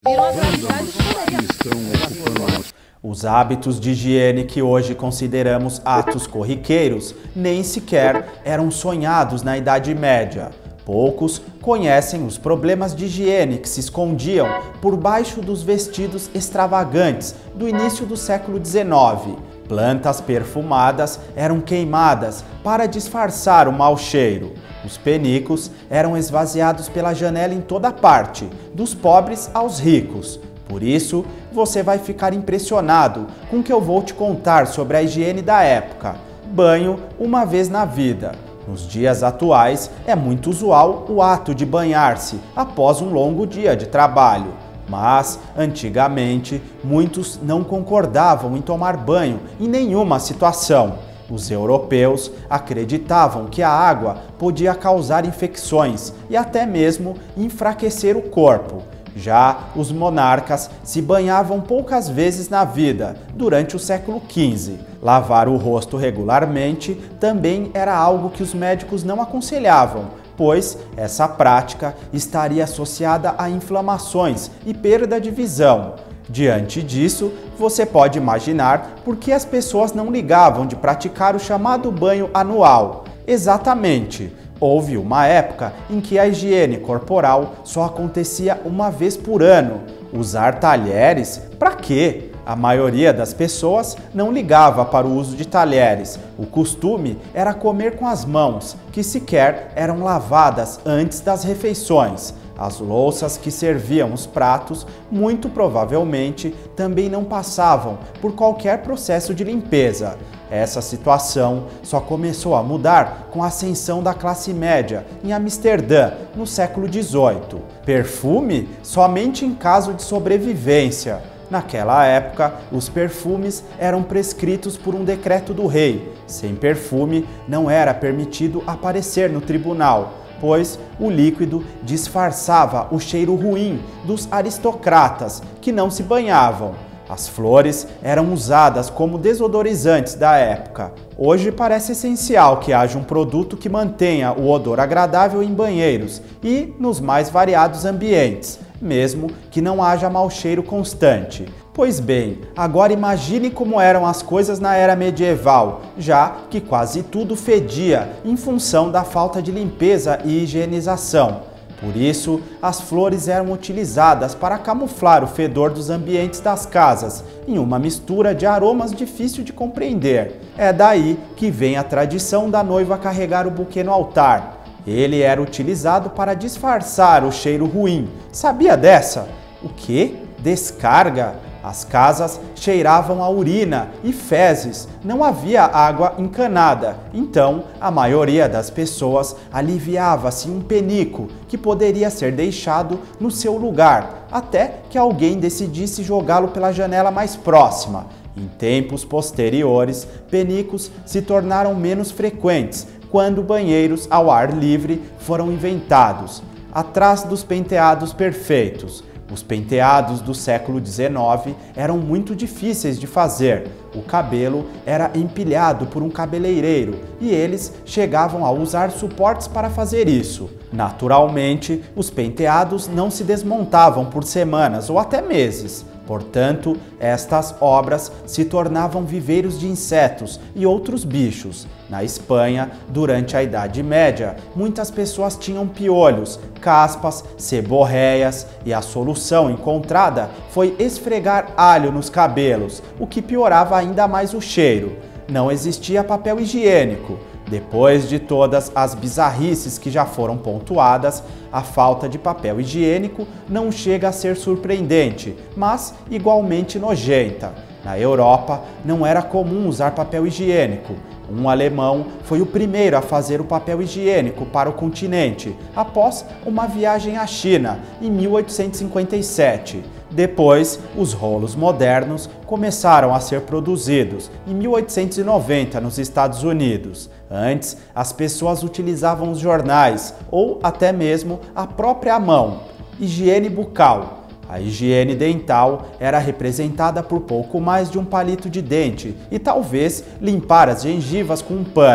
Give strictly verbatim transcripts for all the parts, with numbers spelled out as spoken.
Os hábitos de higiene que hoje consideramos atos corriqueiros nem sequer eram sonhados na Idade Média. Poucos conhecem os problemas de higiene que se escondiam por baixo dos vestidos extravagantes do início do século dezenove. Plantas perfumadas eram queimadas para disfarçar o mau cheiro. Os penicos eram esvaziados pela janela em toda parte, dos pobres aos ricos. Por isso, você vai ficar impressionado com o que eu vou te contar sobre a higiene da época. Banho uma vez na vida. Nos dias atuais, é muito usual o ato de banhar-se após um longo dia de trabalho. Mas, antigamente, muitos não concordavam em tomar banho em nenhuma situação. Os europeus acreditavam que a água podia causar infecções e até mesmo enfraquecer o corpo. Já os monarcas se banhavam poucas vezes na vida, durante o século quinze. Lavar o rosto regularmente também era algo que os médicos não aconselhavam, pois essa prática estaria associada a inflamações e perda de visão. Diante disso, você pode imaginar por que as pessoas não ligavam de praticar o chamado banho anual. Exatamente! Houve uma época em que a higiene corporal só acontecia uma vez por ano. Usar talheres? Para quê? A maioria das pessoas não ligava para o uso de talheres. O costume era comer com as mãos, que sequer eram lavadas antes das refeições. As louças que serviam os pratos, muito provavelmente, também não passavam por qualquer processo de limpeza. Essa situação só começou a mudar com a ascensão da classe média em Amsterdã, no século dezoito. Perfume somente em caso de sobrevivência. Naquela época, os perfumes eram prescritos por um decreto do rei. Sem perfume, não era permitido aparecer no tribunal, pois o líquido disfarçava o cheiro ruim dos aristocratas que não se banhavam. As flores eram usadas como desodorizantes da época. Hoje parece essencial que haja um produto que mantenha o odor agradável em banheiros e nos mais variados ambientes, mesmo que não haja mau cheiro constante. Pois bem, agora imagine como eram as coisas na era medieval, já que quase tudo fedia em função da falta de limpeza e higienização. Por isso, as flores eram utilizadas para camuflar o fedor dos ambientes das casas, em uma mistura de aromas difícil de compreender. É daí que vem a tradição da noiva carregar o buquê no altar. Ele era utilizado para disfarçar o cheiro ruim. Sabia dessa? O quê? Descarga? As casas cheiravam a urina e fezes, não havia água encanada, então a maioria das pessoas aliviava-se em um penico que poderia ser deixado no seu lugar, até que alguém decidisse jogá-lo pela janela mais próxima. Em tempos posteriores, penicos se tornaram menos frequentes quando banheiros ao ar livre foram inventados, atrás dos penteados perfeitos. Os penteados do século dezenove eram muito difíceis de fazer. O cabelo era empilhado por um cabeleireiro e eles chegavam a usar suportes para fazer isso. Naturalmente, os penteados não se desmontavam por semanas ou até meses. Portanto, estas obras se tornavam viveiros de insetos e outros bichos. Na Espanha, durante a Idade Média, muitas pessoas tinham piolhos, caspas, seborreias e a solução encontrada foi esfregar alho nos cabelos, o que piorava ainda mais o cheiro. Não existia papel higiênico. Depois de todas as bizarrices que já foram pontuadas, a falta de papel higiênico não chega a ser surpreendente, mas igualmente nojenta. Na Europa, não era comum usar papel higiênico. Um alemão foi o primeiro a fazer o papel higiênico para o continente, após uma viagem à China, em mil oitocentos e cinquenta e sete. Depois, os rolos modernos começaram a ser produzidos em mil oitocentos e noventa nos Estados Unidos. Antes, as pessoas utilizavam os jornais ou até mesmo a própria mão. Higiene bucal. A higiene dental era representada por pouco mais de um palito de dente e talvez limpar as gengivas com um pano.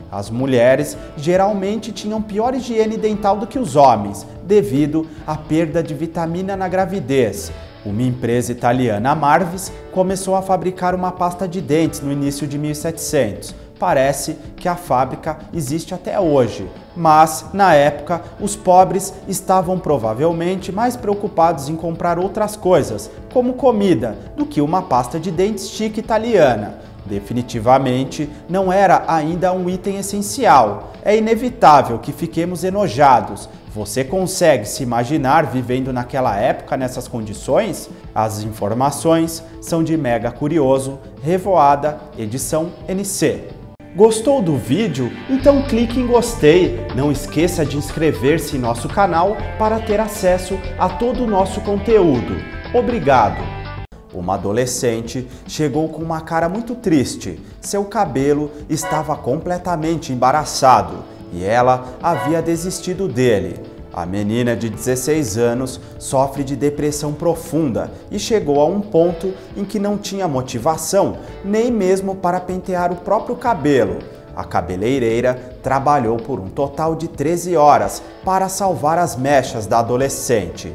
As mulheres geralmente tinham pior higiene dental do que os homens, devido à perda de vitamina na gravidez. Uma empresa italiana, a Marvis, começou a fabricar uma pasta de dentes no início de mil e setecentos. Parece que a fábrica existe até hoje, mas, na época, os pobres estavam provavelmente mais preocupados em comprar outras coisas, como comida, do que uma pasta de dentes chique italiana. Definitivamente não era ainda um item essencial. É inevitável que fiquemos enojados. Você consegue se imaginar vivendo naquela época nessas condições? As informações são de Mega Curioso, Revoada, edição N C. Gostou do vídeo? Então clique em gostei. Não esqueça de inscrever-se em nosso canal para ter acesso a todo o nosso conteúdo. Obrigado! Uma adolescente chegou com uma cara muito triste. Seu cabelo estava completamente embaraçado e ela havia desistido dele. A menina de dezesseis anos sofre de depressão profunda e chegou a um ponto em que não tinha motivação nem mesmo para pentear o próprio cabelo. A cabeleireira trabalhou por um total de treze horas para salvar as mechas da adolescente.